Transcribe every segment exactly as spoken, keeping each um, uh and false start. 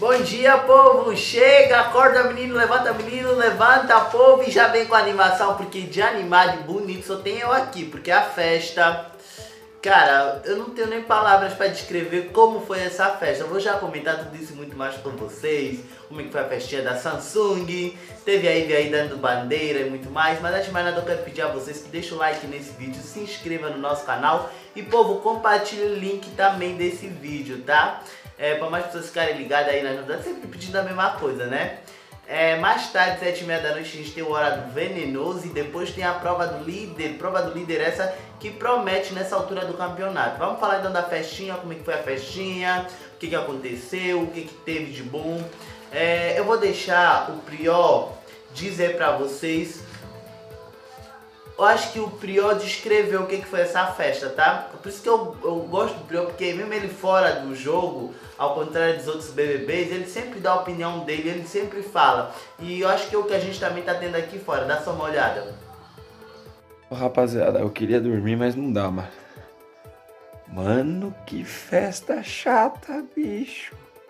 Bom dia, povo! Chega, acorda menino, levanta menino, levanta povo e já vem com a animação, porque de animado e bonito só tem eu aqui, porque a festa... Cara, eu não tenho nem palavras para descrever como foi essa festa. Eu vou já comentar tudo isso e muito mais com vocês. Como é que foi a festinha da Samsung. Teve a Ivy aí dando bandeira e muito mais. Mas antes de mais nada eu quero pedir a vocês que deixem o like nesse vídeo, se inscreva no nosso canal. E povo, compartilhe o link também desse vídeo, tá? É, para mais pessoas ficarem ligadas aí nas novidades, sempre pedindo a mesma coisa, né? É, mais tarde, sete e meia da noite, a gente tem o Hora do Venenoso e depois tem a prova do líder. Prova do líder essa que promete nessa altura do campeonato. Vamos falar então da festinha, como é que foi a festinha, o que, que aconteceu, o que, que teve de bom. É, eu vou deixar o Prior dizer pra vocês. Eu acho que o Prior descreveu o que, que foi essa festa, tá? Por isso que eu, eu gosto do Prior, porque mesmo ele fora do jogo, ao contrário dos outros B B Bs, ele sempre dá a opinião dele, ele sempre fala. E eu acho que é o que a gente também tá tendo aqui fora, dá só uma olhada. Ô, rapaziada, eu queria dormir, mas não dá, mano. Mano, que festa chata, bicho.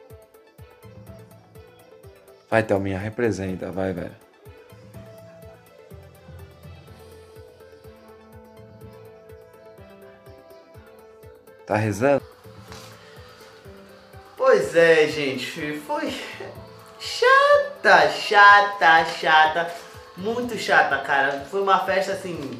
Vai, Thelminha, representa, vai, velho. Tá rezando? Pois é, gente, foi chata, chata, chata, muito chata, cara. Foi uma festa assim.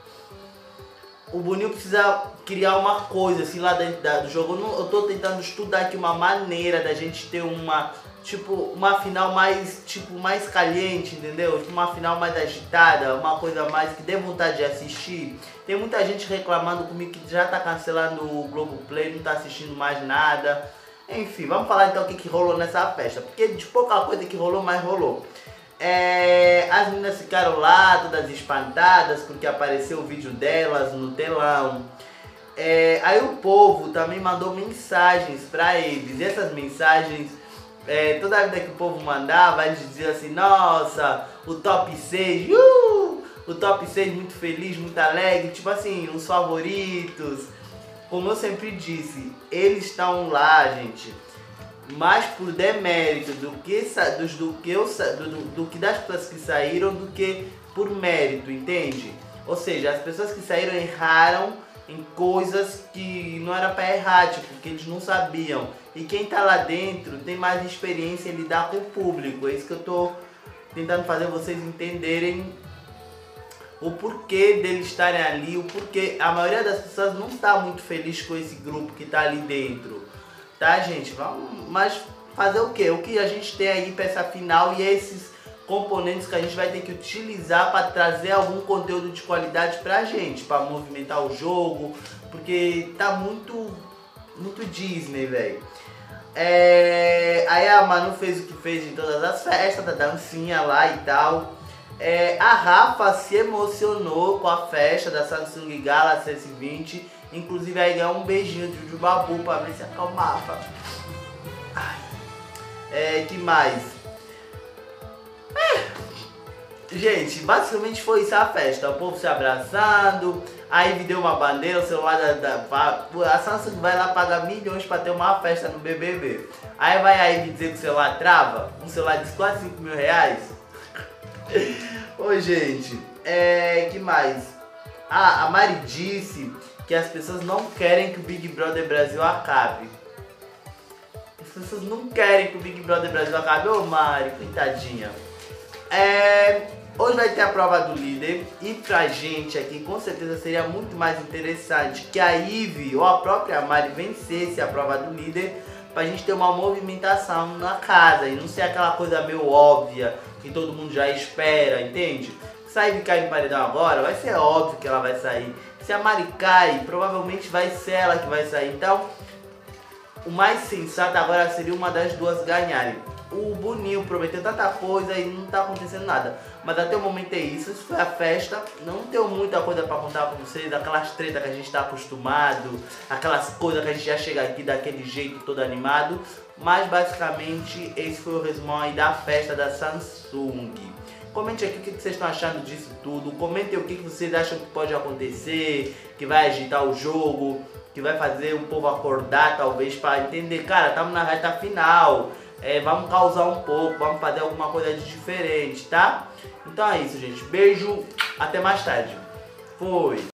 O Boninho precisa criar uma coisa assim lá dentro do jogo. Eu, não, eu tô tentando estudar aqui uma maneira da gente ter uma, tipo, uma final mais, tipo, mais caliente, entendeu? Tipo, uma final mais agitada, uma coisa mais que dê vontade de assistir. Tem muita gente reclamando comigo que já tá cancelando o Globoplay, não tá assistindo mais nada. Enfim, vamos falar então o que, que rolou nessa festa. Porque de pouca coisa que rolou, mas rolou. É, as meninas ficaram lá, todas espantadas, porque apareceu o vídeo delas no telão. É, aí o povo também mandou mensagens pra eles. E essas mensagens, é, toda vida que o povo mandava, eles diziam assim: nossa, o top seis, uh! O top seis muito feliz, muito alegre, tipo assim, os favoritos. Como eu sempre disse, eles estão lá, gente, mais por demérito do que, do, do, que eu, do, do, do que das pessoas que saíram do que por mérito, entende? Ou seja, as pessoas que saíram erraram em coisas que não era para errar, tipo, que eles não sabiam. E quem tá lá dentro tem mais experiência em lidar com o público. É isso que eu tô tentando fazer vocês entenderem. O porquê deles estarem ali, o porquê a maioria das pessoas não está muito feliz com esse grupo que está ali dentro, tá, gente? Vamos, mas fazer o quê? O que a gente tem aí para essa final e esses componentes que a gente vai ter que utilizar para trazer algum conteúdo de qualidade pra gente, para movimentar o jogo, porque tá muito, muito Disney, velho. É, aí a Manu fez o que fez em todas as festas, da dancinha lá e tal. É, a Rafa se emocionou com a festa da Samsung Galaxy S vinte. Inclusive aí ganhou um beijinho de Jubabu pra ver se acalmava. Ai. É, que mais? É. Gente, basicamente foi isso a festa. O povo se abraçando. A Ivy deu uma bandeira, o celular da, da, a Samsung vai lá pagar milhões pra ter uma festa no B B B. Aí vai a Ivy dizer que o celular trava. Um celular de quase cinco mil reais. Ô, gente, é, que mais? Ah, a Mari disse que as pessoas não querem que o Big Brother Brasil acabe. As pessoas não querem que o Big Brother Brasil acabe. Ô, Mari, coitadinha. É, hoje vai ter a prova do líder e pra gente aqui com certeza seria muito mais interessante que a Ivy ou a própria Mari vencesse a prova do líder, pra gente ter uma movimentação na casa e não ser aquela coisa meio óbvia que todo mundo já espera, entende? Se a Ivy cair no paredão agora, vai ser óbvio que ela vai sair. Se a Mari cai, provavelmente vai ser ela que vai sair. Então, o mais sensato agora seria uma das duas ganharem. O Boninho prometeu tanta coisa e não tá acontecendo nada. Mas até o momento é isso, isso foi a festa. Não tenho muita coisa pra contar pra vocês, aquelas tretas que a gente tá acostumado, aquelas coisas que a gente já chega aqui daquele jeito todo animado. Mas basicamente esse foi o resumão aí da festa da Samsung. Comente aqui o que vocês estão achando disso tudo. Comentem o que vocês acham que pode acontecer, que vai agitar o jogo, que vai fazer o povo acordar talvez para entender, cara, estamos na reta final. É, vamos causar um pouco, vamos fazer alguma coisa de diferente, tá? Então é isso, gente. Beijo, até mais tarde. Fui!